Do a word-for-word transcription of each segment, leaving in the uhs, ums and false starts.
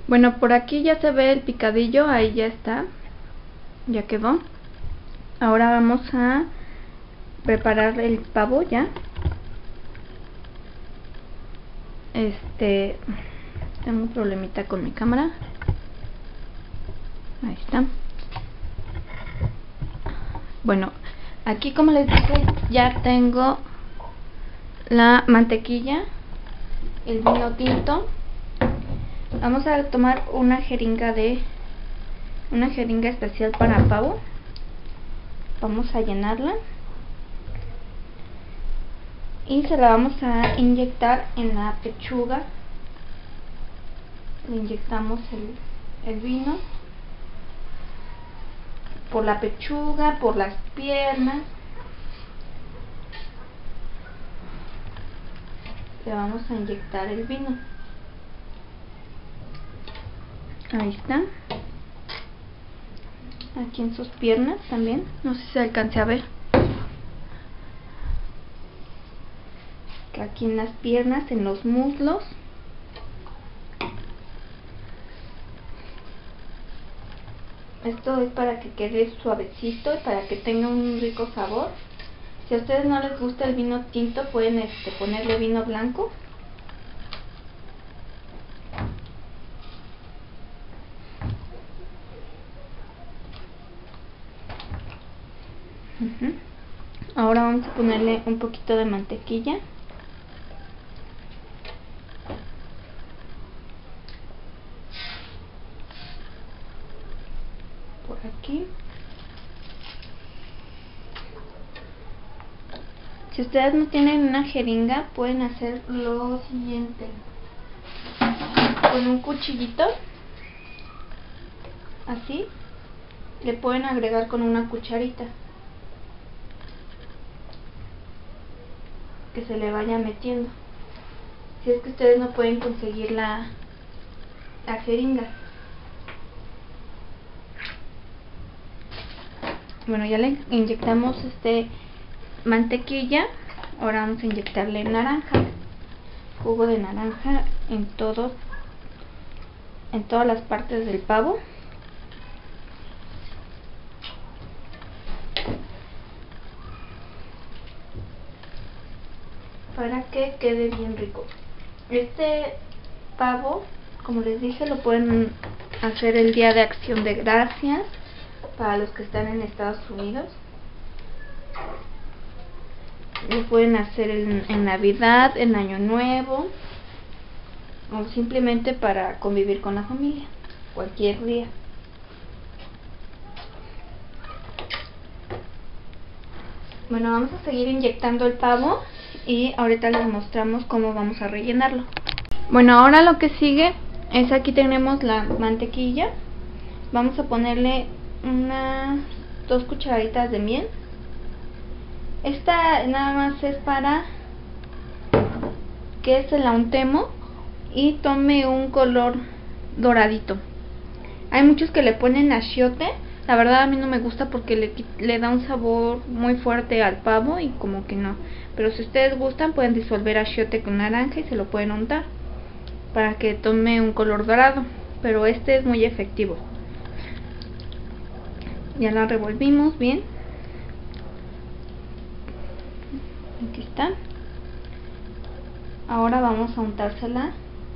Bueno, por aquí ya se ve el picadillo, ahí ya está, ya quedó. Ahora vamos a preparar el pavo ya. Este, tengo un problemita con mi cámara. Ahí está. Bueno, aquí como les dije, ya tengo la mantequilla, el vino tinto. Vamos a tomar una jeringa de una jeringa especial para pavo. Vamos a llenarla y se la vamos a inyectar en la pechuga. Le inyectamos el, el vino por la pechuga, por las piernas. Le vamos a inyectar el vino. Ahí está. Aquí en sus piernas también. No sé si se alcance a ver. Aquí en las piernas, en los muslos. Esto es para que quede suavecito y para que tenga un rico sabor. Si a ustedes no les gusta el vino tinto, pueden este, ponerle vino blanco. Uh-huh. Ahora vamos a ponerle un poquito de mantequilla. Por aquí. Si ustedes no tienen una jeringa, pueden hacer lo siguiente. Con un cuchillito, así, le pueden agregar con una cucharita, que se le vaya metiendo, si es que ustedes no pueden conseguir la, la jeringa. Bueno, ya le inyectamos este mantequilla. Ahora vamos a inyectarle naranja, jugo de naranja en todo, en todas las partes del pavo. Para que quede bien rico. Este pavo, como les dije, lo pueden hacer el día de Acción de Gracias para los que están en Estados Unidos. Lo pueden hacer en, en Navidad, en Año Nuevo, o simplemente para convivir con la familia, cualquier día. Bueno, vamos a seguir inyectando el pavo y ahorita les mostramos cómo vamos a rellenarlo. Bueno, ahora lo que sigue es, aquí tenemos la mantequilla. Vamos a ponerle unas dos cucharaditas de miel. Esta nada más es para que se la untemos y tome un color doradito. Hay muchos que le ponen achiote. La verdad a mí no me gusta porque le, le da un sabor muy fuerte al pavo y como que no. Pero si ustedes gustan, pueden disolver achiote con naranja y se lo pueden untar para que tome un color dorado. Pero este es muy efectivo. Ya la revolvimos bien. Aquí está. Ahora vamos a untársela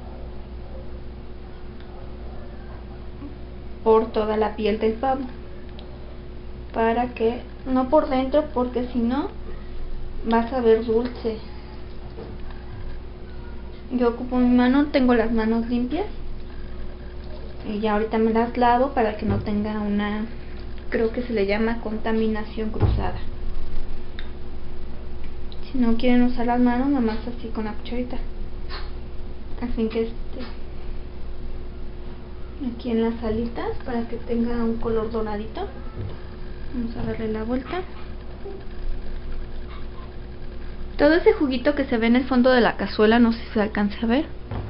por toda la piel del pavo, para que, no por dentro, porque si no va a saber dulce. Yo ocupo mi mano, tengo las manos limpias y ya ahorita me las lavo para que no tenga una, creo que se le llama contaminación cruzada. Si no quieren usar las manos, nada más así con la cucharita. Así que este, aquí en las alitas, para que tenga un color doradito. Vamos a darle la vuelta. Todo ese juguito que se ve en el fondo de la cazuela, no sé si se alcanza a ver.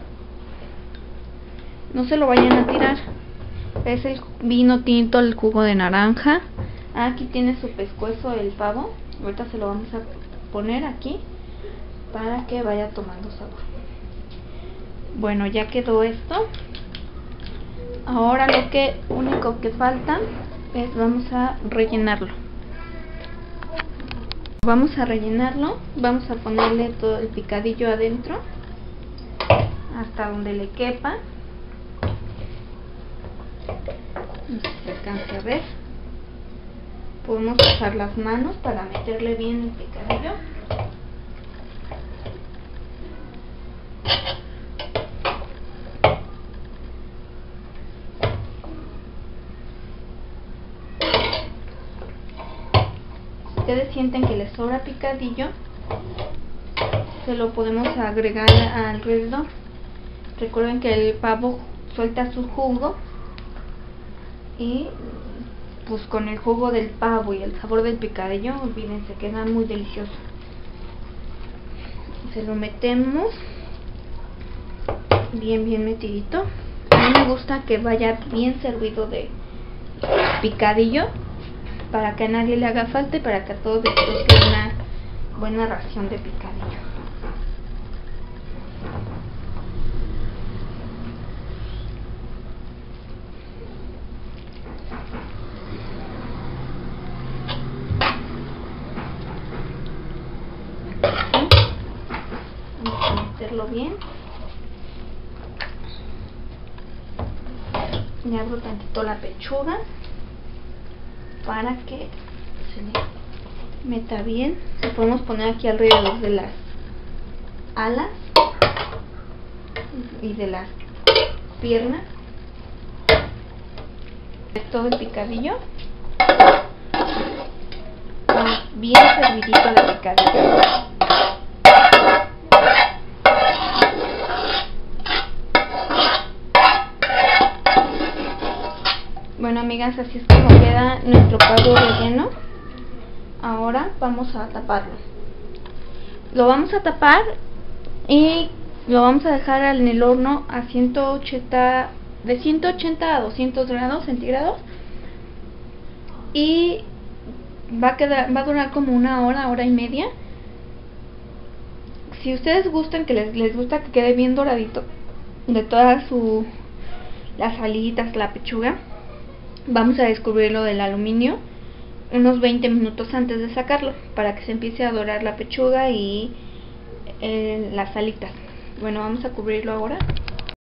No se lo vayan a tirar. Es el vino tinto, el jugo de naranja. Aquí tiene su pescuezo el pavo. Ahorita se lo vamos a poner aquí para que vaya tomando sabor. Bueno, ya quedó esto. Ahora lo que único que falta es vamos a rellenarlo. Vamos a rellenarlo, vamos a ponerle todo el picadillo adentro hasta donde le quepa. No sé si se alcance a ver. Podemos usar las manos para meterle bien el picadillo. Si ustedes sienten que les sobra picadillo, se lo podemos agregar alrededor. Recuerden que el pavo suelta su jugo y pues con el jugo del pavo y el sabor del picadillo, olvídense, queda muy delicioso. Se lo metemos bien bien metidito. A mí me gusta que vaya bien servido de picadillo para que a nadie le haga falta y para que a todos les toque una buena ración de picadillo. Vamos a meterlo bien. Y abro tantito la pechuga para que se le meta bien. Lo podemos poner aquí alrededor de las alas y de las piernas. Todo el picadillo bien servidito de picadillo. Bueno, amigas, así es como queda nuestro pavo relleno. Ahora vamos a taparlo. Lo vamos a tapar y lo vamos a dejar en el horno a ciento ochenta, de ciento ochenta a doscientos grados centígrados, y va a quedar, va a durar como una hora, hora y media. Si ustedes gustan, que les, les gusta que quede bien doradito de todas su las alitas, la pechuga, vamos a descubrirlo del aluminio unos veinte minutos antes de sacarlo para que se empiece a dorar la pechuga y eh, las alitas. Bueno, vamos a cubrirlo ahora.